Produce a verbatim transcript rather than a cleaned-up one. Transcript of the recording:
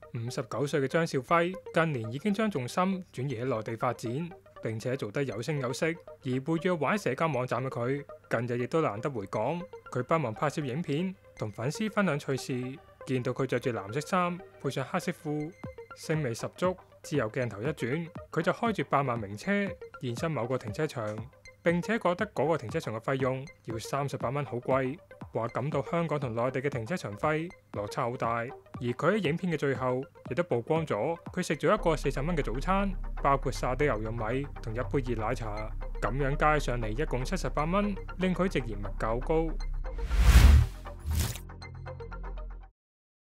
五十九歲嘅張兆輝近年已經將重心轉移喺內地發展，並且做得有聲有色。而活躍玩社交網站嘅佢，近日亦都難得回港。佢不忘拍攝影片，同粉絲分享趣事。見到佢着住藍色衫，配上黑色褲，星味十足。之後鏡頭一轉，佢就開住百萬名車現身某個停車場，並且覺得嗰個停車場嘅費用要三十八蚊，好貴。話感到香港同內地嘅停車場費落差好大。而佢喺影片嘅最後亦都曝光咗佢食咗一個四十蚊嘅早餐，包括沙爹牛肉米同一杯熱奶茶，咁樣加上嚟一共七十八蚊，令佢直言物價高。